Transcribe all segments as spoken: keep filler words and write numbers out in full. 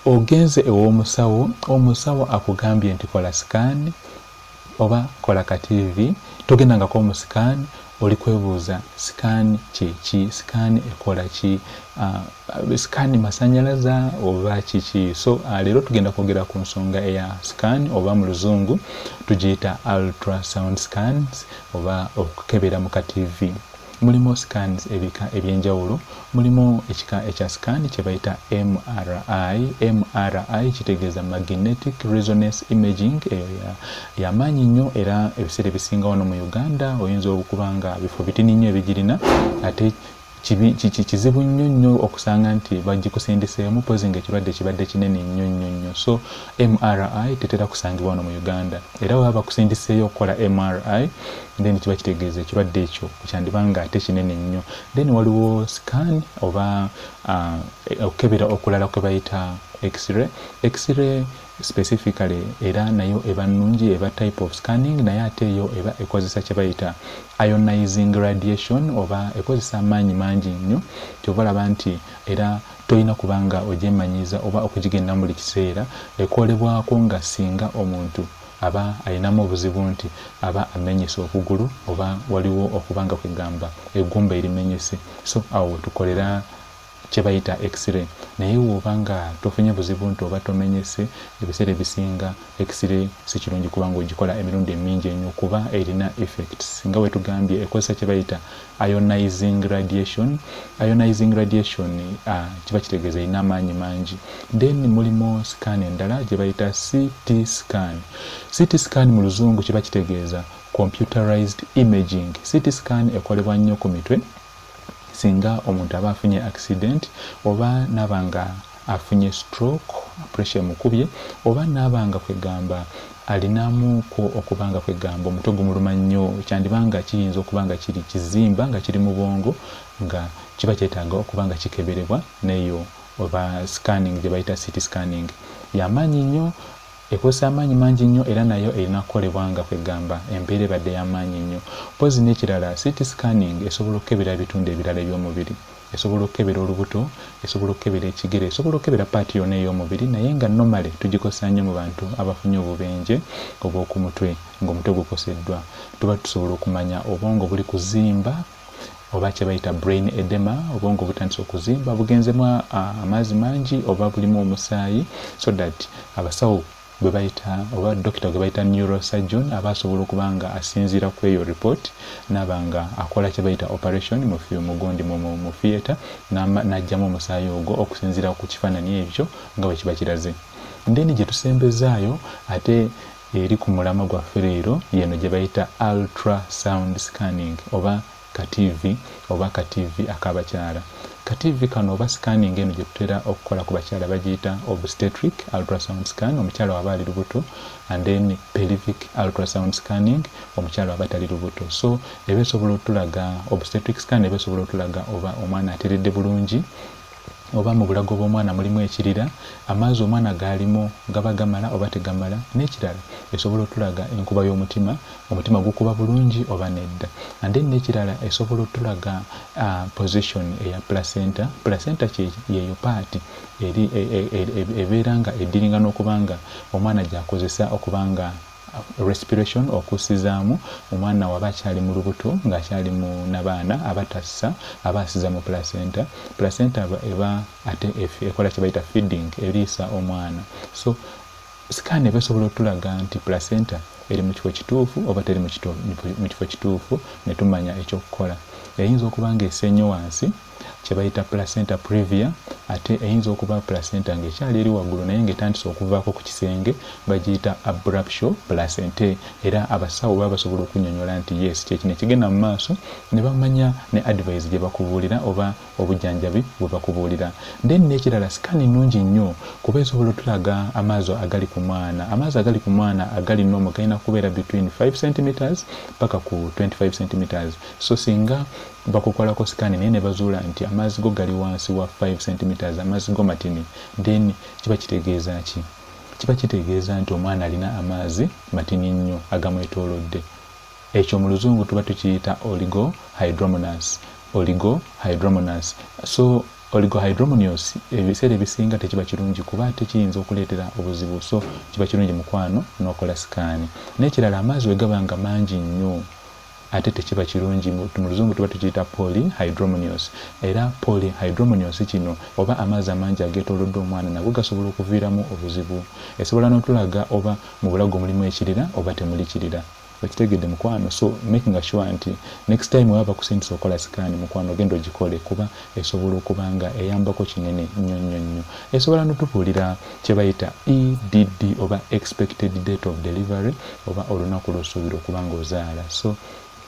ogenze ew'omusawo, omusawo akugambye nti kola scan oba kola ka T V, togendangako mu scan, oli kwebuuza scan kiki, scan ekola ki, uh, scan masanyalaza oba kiki. So uh, leero tugenda kwogera ku nsonga eya scan oba mu luzungu tugiyita ultrasound scans oba okukebera mu ka T V. Mulimu scans ebika ebyenjawulo, mulimu ekika ekya scan kye bayita M R I. M R I kitegeeza magnetic resonance imaging, eyo y'amaanyi nnyo era ebiseera ebisinga wano mu Uganda oyinza okuba nga bifo bitini nnyo ebigirina, ate kizibu nnyo nnyo okusanga nti bagikusindiseemu pozi ng'ekirwadde kibadde kinene nnyo nnyo nnyo. So M R I tetera kusangibwa wano mu Uganda, era bwe bakusindiseeyo okukola M R I then kiba kitegeeza ekirwadde ekyo kyandibanga ate kinene nnyo. Then waliwo scan oba okukebera okulala kwe bayita X-ray. X-ray specifically era nayo eba nnungi, eba type of scanning, naye ate eyo eba ekozesa kye bayita ionizing radiation oba ekozesa amaanyi mangi nnyo, kyobalaba nti era toyina kubanga ogyemanyiza oba okugigenda buli kiseera, ekolebwako nga singa omuntu aba ayinamu obuzibu nti aba amenyese okugulu oba waliwo okubanga kwegamba eggumba erimenyese. So awo tukolera kye bayita X-ray. Naye wobanga tofunye buzibu nti oba tomenyese, ebiseera ebisinga X-ray si kirungi kubanga ogikola emirundi emingi ennyo kuba erina effects nga we tugambye ekozesa kye bayita ionizing radiation. Ionizing radiation uh, kiba kitegeeza erina amaanyi mangi. Then mulimu scan endala gye bayita C T scan. C T scan mu luzungu kiba kitegeeza computerized imaging. C T scan ekolebwa nnyo ku mitwe singa omuntu aba afunye accident oba nabanga afunye stroke, pressure mukubye, oba nabanga kwegamba alinamu ko okubanga kwegamba omutwe gumuluma nnyo, kyandibanga kiyinza okubanga kiri kizimba nga kiri mu bwongo nga kiba kyetaaga okubanga kikeberebwa neyo oba scanning gye bayita C T scanning. Y'amaanyi nnyo, ekozesa amaanyi mangi nnyo era nayo erina kukolebwa nga kwegamba embeera ebadde y'amaanyi nnyo. Pozi n'ekirala C T scanning esobola okukebera ebitundu ebirala by'omubiri, esobola okukebera olubuto, esobola okukebera ekigere, esobola okukebera paati yonna ey'omubiri, naye nga normally tugikozesa nnyo mu bantu abafunye obubenje obw'oku mutwe ng'omutwe gukoseddwa. Tuba tusobola okumanya obwongo buli kuzimba oba kye bayita brain edema, obwongo butandise okuzimba bugenzemu uh, amazzi mangi oba bulimu omusaayi, so that abasawo bwe bayita oba doctor gwe bayita neurosurgeon aba asobola okubanga asinziira ku eyo report nabanga akola kye bayita operation mu mugondi mu, mu theatre n'ajjamu omusaayi ogwo okusinziira ku kifaananyi ebyo nga bwe kiba kiraze. Then gye tusembezaayo ate eri ku mulama gwaffe leero yeno gye bayita ultrasound scanning oba ka T V oba ka T V akabakyala. Ka T V kano oba scanning eno gye tutera okukola ku bakyala bagiyita obstetric ultrasound scan, omukyala waba ali lubuto, and then pelvic ultrasound scanning, omukyala waba tali lubuto. So eba esobola otulaga obstetric scan eba esobola otulaga oba omwana ateredde bulungi oba mu bulago bw'omwana mulimu ekirira, amaazi omwana galimu gaba gamala oba tegamala, n'ekirala esobola otulaga enkuba y'omutima, omutima gukuba bulungi oba nedda. And then n'ekirala esobola otulaga uh, position eya placenta. Placenta yeyo paati eri ebeera nga eddiringa n'okubanga omwana gyakozesa okubanga respiration okusizaamu omwana waba akyali mu lubuto ng'akyali mu nabaana abatassa aba asiza mu placenta. Placenta eba ate ekola kye bayita feeding, eriisa omwana. So scan eba esobola otulaga nti placenta eri mu kifo kituufu oba teri mu kifo kituufu ne tumanya ekyokukola. Eyinza okuba ng'esennyo wansi kye bayita placenta previa, ate eyinza okuba placenta ng'ekyali eri waggulu naye ng'etandise okuvaako ku kisenge bagiyita abruptio placentae, era abasawo baba basobola okunnyonnyola nti yes kyekino ekigenda mu maaso ne bamanya ne advice gye bakubuulira oba obujjanjabi bwe bakubuulira. Then n'ekirala scan nnungi nnyo kuba esobola otulaga amaazi agali ku mwana. Amaazi agali ku mwana agali normal galina kubeera between five centimeters paka ku twenty-five centimeters. So singa bakukolako scan naye ne bazuula nti amaazi go gali wansi wa five centimeters, amaazi go matini, then kiba kitegeeza ki? Kiba kitegeeza nti omwana alina amaazi matini nnyo agamwetoolodde. Ekyo mu luzungu tuba tukiyita oligohydromonous. Oligohydromonous. So oligohydramnios ebiseera ebisinga tekiba kirungi kuba tekiyinza okuleetera obuzibu, so kiba kirungi mukwano n'okola sikaani. N'ekirala amazzi bwe gaba nga mangi nnyo ate tekiba kirungi, mu luzungu tuba tukiyita polyhydramnios. Era polyhydramnios kino oba amazzi amangi ageetoolodde omwana nago gasobola okuviiramu obuzibu. Esobola n'otulaga oba mu bulago mulimu ekirira oba temuli kirira. Okitegedde mukwano, so making sure nti next time waba kusindisa okola sikaani mukwano genda ogikole kuba esobola okuba nga eyambako kinene nnyo nnyo nnyo. Esobola n'otubuulira kye bayita E D D oba expected date of delivery oba olunaku lw'osuubira okuba ng'ozaala. So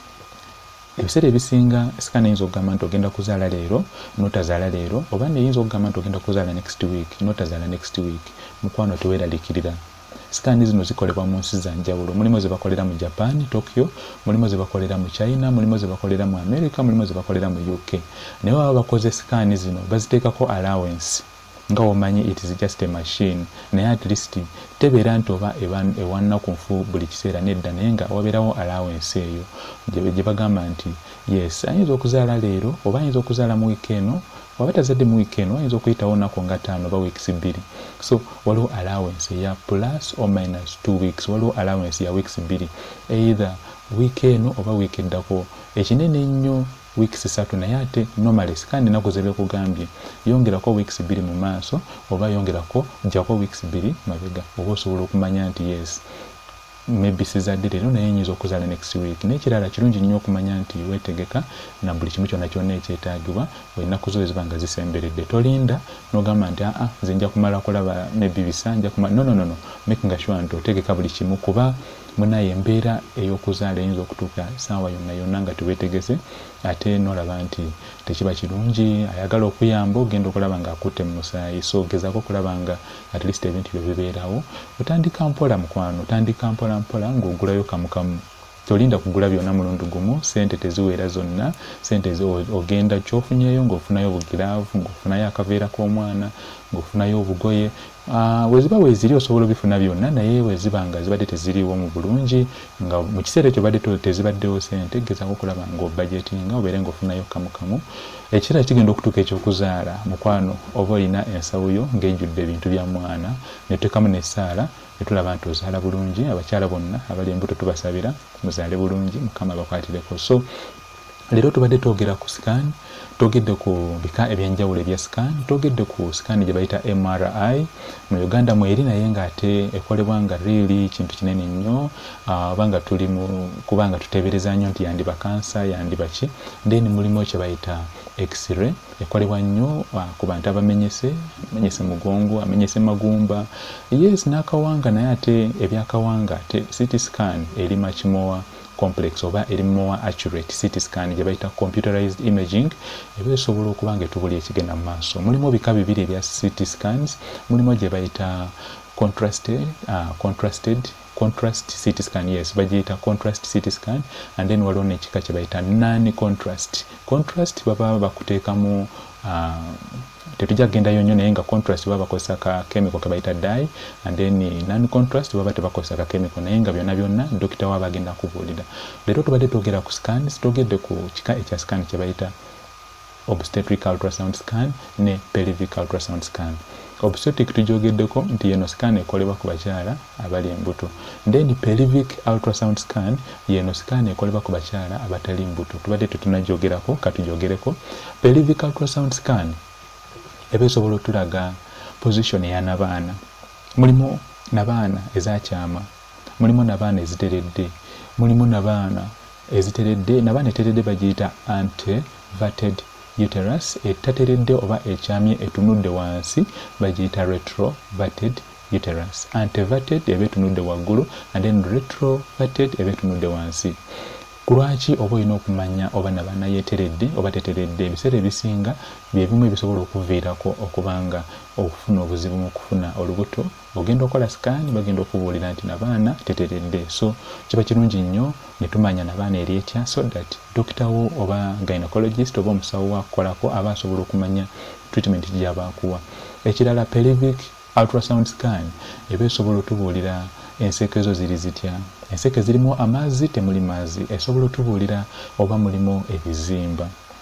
ebiseera ebisinga sikaani eyinza okugamba nti ogenda kuzaala leero n'otazaala leero, oba neyinza okugamba nti ogenda kuzaala next week n'otazaala next week. Mukwano teweeralikirira. Sikaani zino zikolebwa mu nsi za njawulo. Mulimu ze bakolera mu Japan, Tokyo, mulimu ze bakolera mu China, mulimu ze bakolera mu America, mulimu ze bakolera mu U K. Naye baba bakoze sikaani zino baziteekako allowance. Nga womanyi it is just a machine. Naye at least tebeera nti oba ewannaku nfu buli kiseera nedda, naye nga wabeerawo allowance eyo gye bagamba nti yes ayinza okuzaala leero oba ayinza okuzaala mu wiiki eno, waba tazadde mu wiiki eno ayinza okuyitawo nnaku nga ttaano oba weeks bbiri. So waliwo allowance ya plus or minus two weeks, waliwo allowance ya weeks bbiri either wiiki eno oba wiiki eddako. Ekinene ennyo weeks esatu, naye ate normally sikaani ennaku ze beekugambye yongerako weeks bbiri mu maaso oba yongerako gyako weeks bbiri mabega, oba osobola okumanya nti yes maybe sizadde leero naye nyinza okuzaala next week. N'ekirala kirungi nnyo okumanya nti weetegeka na buli kimu kyonna kyonna ekyetaagibwa ennaku zo eziba nga zisemberedde. Tolinda n'ogamba nti aa nze nja kumala kulaba maybe bisa nja kumala no, no, no, no. Making sure nti otegeka buli kimu kuba munaye embeera ey'okuzaala eyinza okutuuka saawa yonna yonna nga teweetegese ate n'olaba nti tekiba kirungi. Ayagala okuyamba ogenda okulaba ng'akutte mu musaayi, so gezaako okulaba nga at least ebintu byo bibeerawo. Otandika mpola mukwano, otandika mpola mpola ng'ogulayo kamu kamu. Tolinda kugula byonna mulundi gumu, sente teziweera zonna. Sente ogenda ky'ofunyeyo ng'ofunayo obugiraavu, ng'ofunayo akaveera k'omwana, ng'ofunayo obugoye. Uh, weziba weziri osobola obifuna byonna, naye weziba nga zibadde teziriiwo mu bulungi nga mu kiseera ekyo badde tezibaddewo sente, gezaako okulaba ng'obudgetinga obeere ng'ofunayo kamu kamu. Ekiseera kigenda okutuuka eky'okuzaala mukwano oba olina ensawo yo ng'ejjudde ebintu bya mwana netuteekamu n'essaala netulaba nti ozaala bulungi. Abakyala bonna abali embuto tubasabira muzaale bulungi, Mukama bakwatireko. So leero tubadde twogera ku sikaani, twogedde ku bika ebyenjawulo ebya sikaani, twogedde ku sikaani gye bayita M R I. Mu Uganda mweri naye ng'ate ekolebwa nga really kintu kinene nnyo oba nga tuli mu kuba nga tuteebereza nnyo nti yandiba kansa yandiba ki. Then mulimu kye bayita X-ray ekolebwa nnyo ku bantu abamenyese, amenyese mugongo, amenyese magumba, yes n'akawanga. Naye ate ebyakawanga ate C T scan eri much more complex oba eri more accurate. C T scan gye bayita computerized imaging eba esobola okuba nga etubula ekigenda mu maaso. Mulimu bika bibiri ebya C T scans, mulimu gye bayita contrasted, uh, contrasted contrast C T scan, yes bagiyita contrast C T scan, and then waliwo n'ekika kye bayita non contrast. Contrast baba bakuteekamu uh, tetujja gendayo nnyo naye nga contrast baba bakozesa ka chemical ke bayita dye, and then non contrast baba tebakozesa ka chemical, naye nga byonna byonna dokita waba agenda kubuulira. Leero tubadde twogera ku scans, twogedde ku kika ekya scan kye bayita obstetric ultrasound scan ne pelvic ultrasound scan. Obstetric tujogeddeko nti yeno scan ekolebwa ku bakyala abali embuto, then pelvic ultrasound scan yeno scan ekolebwa ku bakyala abatali mbuto. Tubadde tutunajogerako katujogereko. Pelvic ultrasound scan eba esobola otulaga position ya nabaana. Mulimu nabaana ezakyama, mulimu nabaana eziteredde, mulimu nabaana eziteredde. Nabaana eteredde bagiyita anteverted uterus, etateredde oba ekyamye etunudde wansi bagiyita retroverted uterus. Anteverted eba etunudde waggulu, and then retroverted eba etunudde wansi. Kulwaki oba olina okumanya oba nabaana yeteredde oba teteredde? Ebiseera ebisinga bye bimu ebisobola okuviirako okubanga okufuna obuzibu mu kufuna olubuto. Ogenda okola sikaani bagenda okubuulira nti nabaana teteredde, so kiba kirungi nnyo ne tumanya nabaana eri etya, so that dokita wo oba gynecologist oba omusawo wakukolako aba asobola okumanya treatment gy'aba akuwa. Ekirala pelvic ultrasound scan eba esobola otubuulira enseke zo ziri zitya. Enseke zirimu amazzi temuli mazzi, esobola otubuulira oba mulimu ebizimba.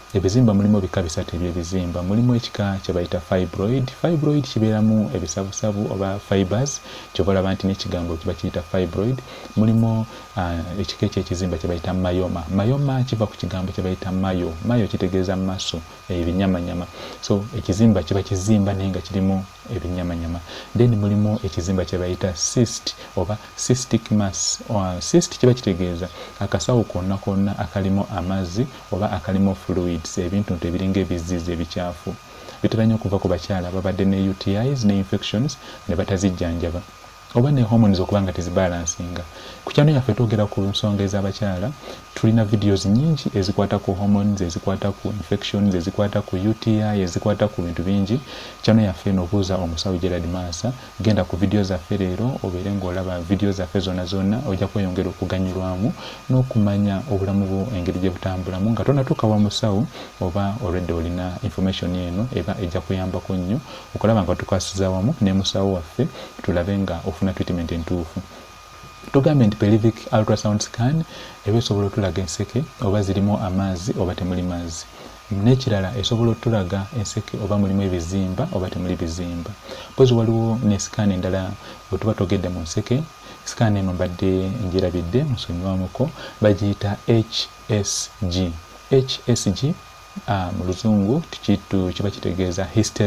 ebizimba mulimu bika bisatu ebyebizimba. Mulimu ekika kye bayita fibroid. Fibroid kibeeramu ebisabusabu oba fibers, kyobalaba nti n'ekigambo kiba kiyita fibroid. Mulimu uh, ekika ekyekizimba kye bayita mayoma. Mayoma kiva ku kigambo kye bayita mayo. Mayo kitegeeza maso, ebinyamanyama. So ekizimba kiba kizimba naye nga kirimu ebinyamanyama. Then mulimu ekizimba kye bayita cyst oba cystic mass. Uh, cyst kiba kitegeeza akasawo konna konna akalimu amazzi oba akalimu fluids, ebintu nti ebiringa ebizizi ebikyafu bitera nnyo okuva ku bakyala babadde ne U T Is ne infections ne batazijjanjaba oba ne hormones okuba nga tezibalansinga. Ku kyano yaffe twogera ku nsonga ez'abakyala, tulina videos nyingi ezikwata ku hormones, ezikwata ku infections, ezikwata ku U T I, ezikwata ku bintu bingi. Kyano yaffe n'obuuza omusawo Gerald Massa, genda ku videos zaffe leero obeere ng'olaba videos zaffe zonna zonna, ojja kweyongera okuganyulwamu n'okumanya obulamu bwo engeri gye butambulamu nga tonatuuka wa musawo oba already olina information eno eba ejja kuyambako nnyo okulaba nga tukwasiza wamu ne musawo waffe tulabe nga ofuna treatment entuufu. Tugambye nti pelvic ultrasound scan eba esobola otulaga enseke oba zirimu amazzi oba temuli mazzi. N'ekirala esobola otulaga enseke oba mulimu ebizimba oba temuli bizimba. Pozi waliwo ne scan endala bwe tuba togedde mu nseke. Scan eno mbadde njirabidde musonyiwamuko, bagiyita H S G. H S G uh, mu luzungu kitu kiba kitegeeza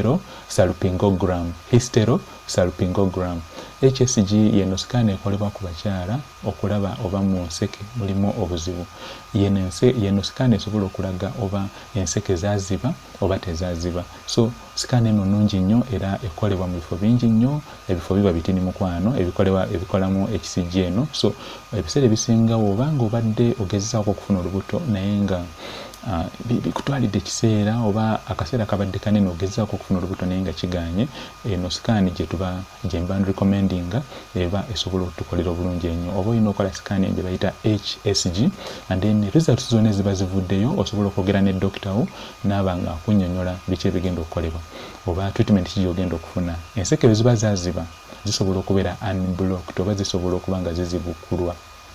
hysterosalpingogram. Hysterosalpingogram. H S G yeno scan ekolebwa ku bakyala okulaba oba mu nseke mulimu obuzibu. Yeno ense yeno scan esobola okulaga oba enseke zaziba oba tezaziba. So scan eno nnungi nnyo era ekolebwa mu bifo bingi nnyo, ebifo biba bitini mukwano ebikolebwa ebikolamu H C G eno. So ebiseera ebisinga obanga obadde ogezezaako okufuna olubuto naye nga Uh, bikutwalidde ekiseera oba akaseera kabadde kanene ogezaako okufuna olubuto naye nga kiganye, eno scan gye tuba gye mba recommendinga eba esobola okutukolera obulungi ennyo. Oba olina okola scan gye bayita H S G and then results zonna ziba zivuddeyo, osobola okwogera ne doctor wo n'aba nga akunnyonnyola biki ebigenda okukolebwa oba treatment ki gy'ogenda okufuna. Enseke bwe ziba zaziba zisobola okubeera unblocked oba zisobola okuba nga zizibukulwa.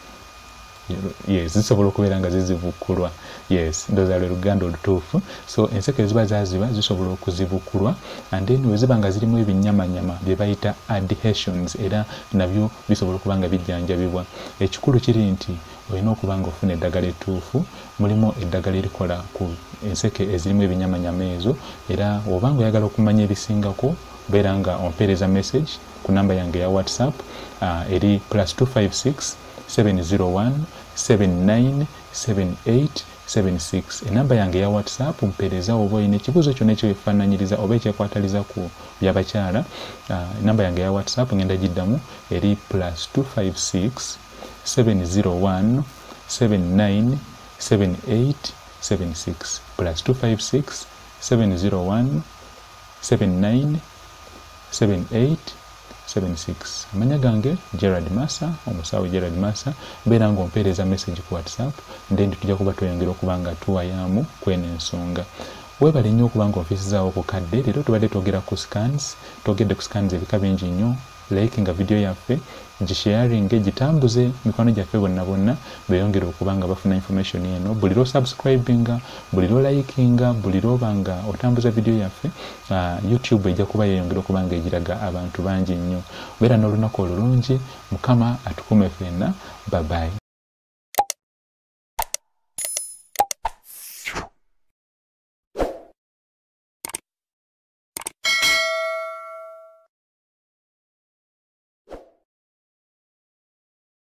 Yes, zisobola okubeera nga zizibukulwa. Yes, ndoza lwe luganda olutuufu. So enseke ziba zaziba zisobola okuzibukulwa and then we ziba nga zirimu ebinyamanyama bye bayita adhesions era nabyo bisobola okuba nga bijjanjabibwa. Ekikulu kiri nti olina okuba nga ofuna eddagala ettuufu. Mulimu eddagala erikola ku enseke ezirimu ebinyamanyama ezo era obanga oyagala okumanya ebisingako beera nga ompeereza message ku namba yange ya WhatsApp uh, eri plus two five six seven zero one seven nine seven eight seven six. Enamba yange ya WhatsApp mpeereza oba olina ekibuuzo kyonna ekyefaananyiriza oba ekyekwataliza ku byabakyala. Uh, enamba yange ya WhatsApp ngenda giddamu eri plus two five six seven zero one seven nine seven eight seven six plus two five six seven zero one seven nine seven eight seven six. Amanya gange Gerald Massa, omusawo Gerald Massa. Beera ng'ompeereza message ku WhatsApp then tujja kuba tweyongera okuba nga tuwayamu kweno ensonga. Weebale nnyo okuba nga onfiisizaawo ku kadde. Leero tubadde twogera ku scans, twogedde ku scans ebika bingi nnyo. Like nga video yaffe, gisharing, gitambuze mikwano gyaffe bonna bonna beeyongera okuba nga bafuna information eno. Buli lwo subscribinga, buli lwo likinga, buli lwo banga otambuza video yaffe, uh, YouTube ejja kuba yeeyongera okuba nga egiraga abantu bangi nnyo. Beera n'olunaku olulungi, Mukama atukume ffenna. Bye bye.